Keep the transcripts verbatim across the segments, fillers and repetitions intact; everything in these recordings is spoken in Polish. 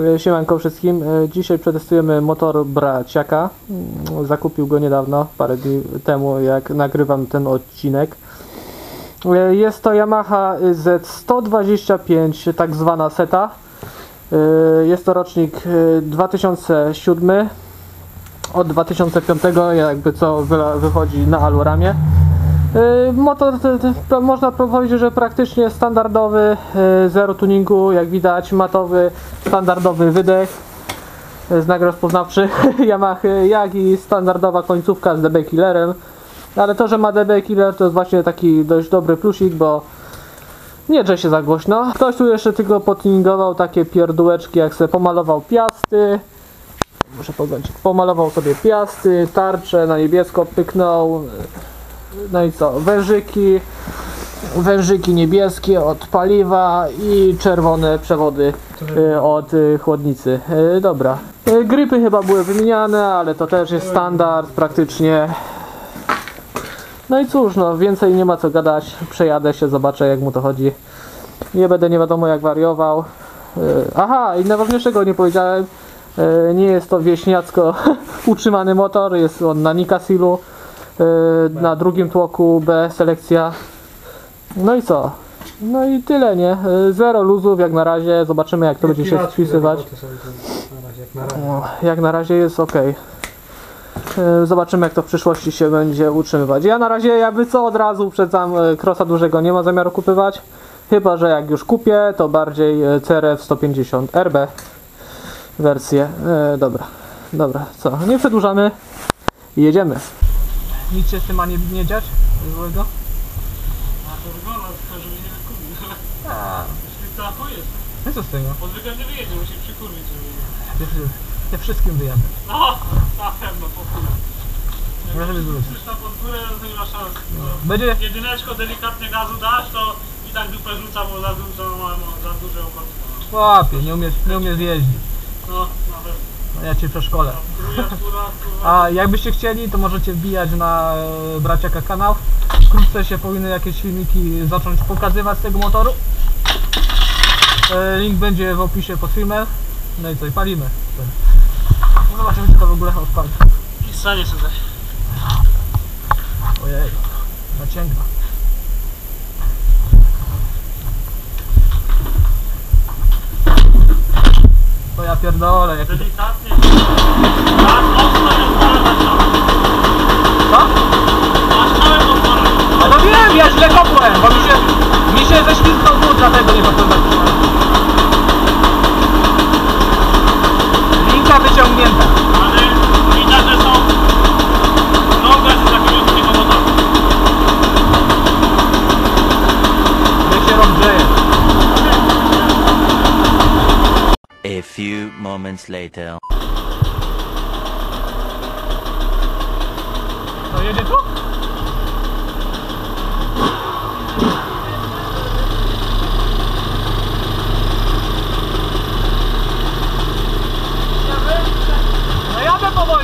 Siemanko wszystkim. Dzisiaj przetestujemy motor braciaka. Zakupił go niedawno, parę dni temu, jak nagrywam ten odcinek. Jest to Yamaha Z sto dwadzieścia pięć, tak zwana seta. Jest to rocznik dwa tysiące siódmy. Od dwa tysiące piątego jakby co wychodzi na aluramie. Motor można powiedzieć, że praktycznie standardowy, zero tuningu, jak widać, matowy, standardowy wydech, znak rozpoznawczy Yamahy, jak i standardowa końcówka z D B killerem. Ale to, że ma D B killer, to jest właśnie taki dość dobry plusik, bo nie drze się za głośno. Ktoś tu jeszcze tylko potuningował takie pierdółeczki, jak sobie pomalował piasty. Muszę podłączyć. Pomalował sobie piasty, tarczę na niebiesko pyknął. No i co? Wężyki, wężyki niebieskie od paliwa i czerwone przewody y, od y, chłodnicy. Y, dobra. Y, grypy chyba były wymieniane, ale to też jest standard praktycznie. No i cóż, no więcej nie ma co gadać. Przejadę się, zobaczę jak mu to chodzi. Nie będę nie wiadomo jak wariował. Y, aha, i najważniejszego nie powiedziałem. Y, nie jest to wieśniacko utrzymany motor, jest on na Nikasilu. Na drugim tłoku B selekcja. No i co? No i tyle, nie? Zero luzów jak na razie. Zobaczymy jak to będzie się spisywać. Jak na razie jest ok. Zobaczymy jak to w przyszłości się będzie utrzymywać. Ja na razie jakby co od razu uprzedzam, crossa dużego nie ma zamiaru kupywać. Chyba że jak już kupię, to bardziej C R F sto pięćdziesiąt R B wersję. Dobra, dobra, co? Nie przedłużamy i jedziemy. Nic się z tym ma nie, nie dziać? Złego? A to wygląda, tylko żeby nie wykurwić. A. To jest. No co z tego? Od wyglądu wyjedzie, musi przykurwić. Ja, ja wszystkim wyjadę. No, na pewno, po chuj. Ja żeby zwrócić. Przecież tam pod górę to nie ma szans. No. Będzie... Jedyneczko delikatnie gazu dasz, to i tak dupę rzuca, bo za dużo mam, za duże opłaty. Łapie, nie umiesz, nie umiesz jeździć. No, na pewno. No ja cię przeszkolę. A A jakbyście chcieli, to możecie wbijać na e, braciaka kanał. Wkrótce się powinny jakieś filmiki zacząć pokazywać z tego motoru. E, link będzie w opisie pod filmem. No i co, i palimy. No zobaczymy czy to w ogóle odpali. I stanie sobie. Ojej, nacięga. To ja pierdolę, jak... Delikatnie. Tak, mocno jest bardzo. Co? Masz całe motory. A no wiem, ja źle kopłem, bo mi się, mi się ześlizgnął wód, dlatego nie potem. Linka wyciągnięta. Ale widać, że są nowe z takiego drugiego motoru. Niech się rozgrzeje. A few moments later. No jedzie tu? No jadę powoli.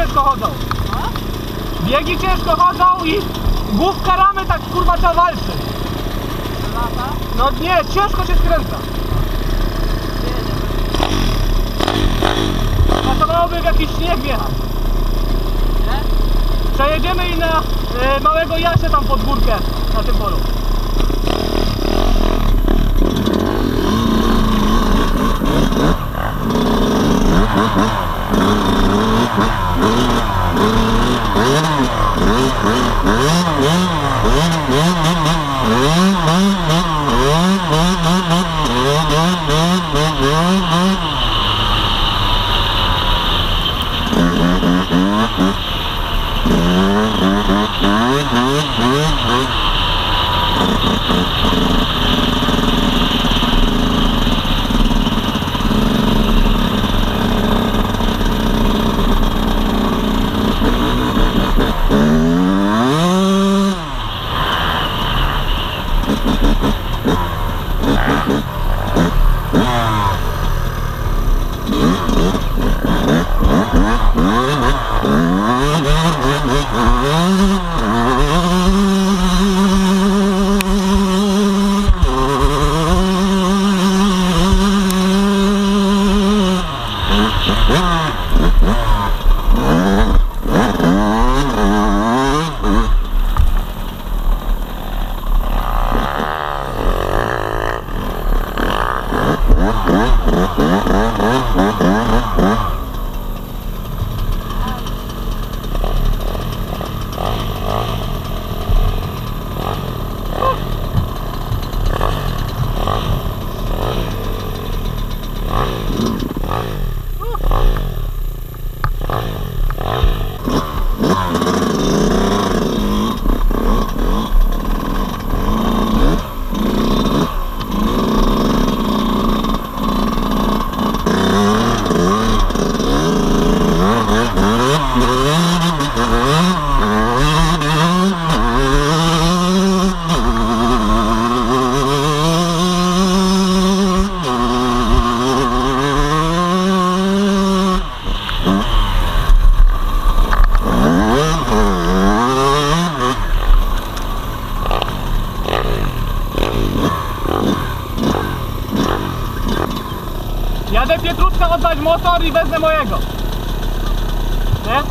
ciężko chodzą. Biegi ciężko chodzą i główka ramy tak kurwa trzeba walczy. No nie, ciężko się skręca. Pasowałoby w jakiś śnieg wjechać. Przejedziemy i na y, małego Jasia tam pod górkę na tym polu. Jadę Pietruszka oddać motor i wezmę mojego. Nie?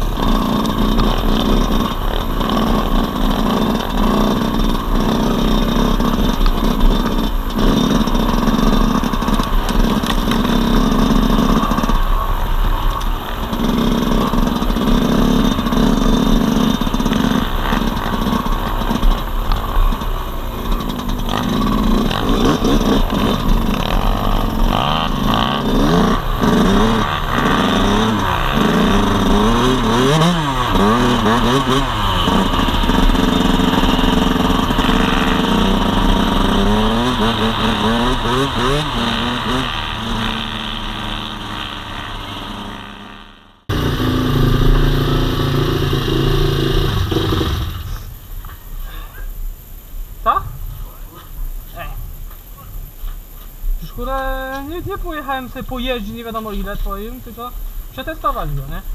Co? Ej. Przecież kurę, nie, nie pojechałem sobie pojeździć nie wiadomo ile twoim, tylko przetestować go, nie?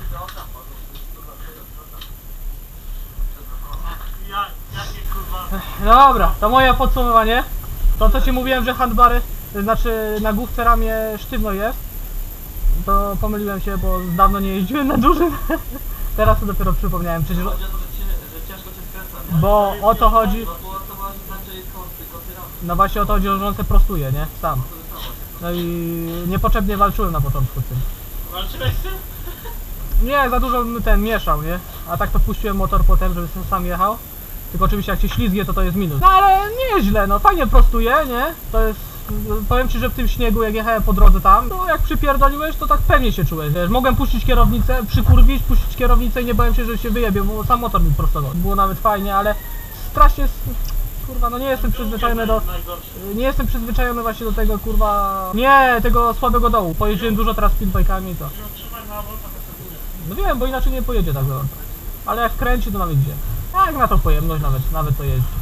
Ja, jakie kurwa... Dobra, to moje podsumowanie. To co ci mówiłem, że handbary, znaczy na główce ramię sztywno jest, to pomyliłem się, bo dawno nie jeździłem na dużym. Teraz to dopiero przypomniałem, przecież... Chodzi o to, że, cię, że ciężko cię skręca, nie? Bo o to chodzi... No to o to chodzi, znaczy kąty, kąty ramy. No właśnie o to chodzi, że on se prostuje, nie? Sam. No i niepotrzebnie walczyłem na początku z tym. Walczyłeś z tym? Nie, za dużo ten mieszał, nie? A tak to puściłem motor potem, żeby sam jechał. Tylko oczywiście jak się ślizgnie, to to jest minus. No ale nieźle, no fajnie prostuje, nie? To jest... Powiem ci, że w tym śniegu, jak jechałem po drodze tam, to jak przypierdoliłeś, to tak pewnie się czułeś, wiesz? Mogłem puścić kierownicę, przykurwić, puścić kierownicę i nie bałem się, że się wyjebie, bo sam motor mi prostował. Było nawet fajnie, ale strasznie... Kurwa, no nie jestem przyzwyczajony do... Nie jestem przyzwyczajony właśnie do tego, kurwa... Nie, tego słabego dołu. Pojeździłem dużo teraz speedbike'ami i to... No wiem, bo inaczej nie pojedzie tak gorąco. Ale jak kręci, to nawet idzie. A jak na tą pojemność nawet, nawet to jeździ.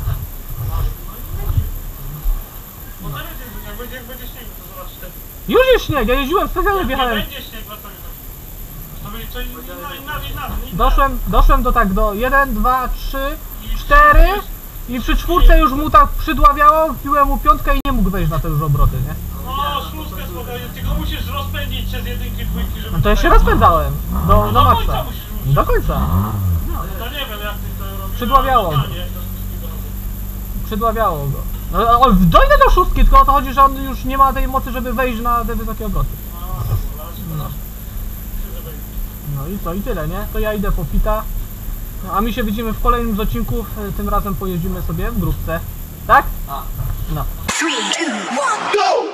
No to będzie, jak będzie, jak będzie śnieg, to zobaczysz ten. Już jest śnieg, ja jeździłem specjalnie, Jak nie wjechałem. będzie śnieg, no to nie. To powiedzieć co inna, inaczej nazwy. Doszłem, doszłem do tak do jeden, dwa, trzy, cztery i przy czwórce już mu tak przydławiało, wbiłem mu piątkę i nie mógł wejść na te już obroty, nie? O, szóstkę spokojnie, tylko musisz rozpędzić się z jedynki, dwójki, żeby... No to ja się rozpędzałem do, do do maksa. końca musisz ruszyć. Do końca. To nie wiem jak ty to robisz. Przydławiało No, go. nie, to wszystkiego robię. Przydławiało go. No, on dojdę do szóstki, tylko o to chodzi, że on już nie ma tej mocy, żeby wejść na te wysokie obroty. No. No i co, i tyle, nie? To ja idę po pita. No, a my się widzimy w kolejnym z odcinków. Tym razem pojeździmy sobie w grupce. Tak? Tak. No. Three, two, one, go!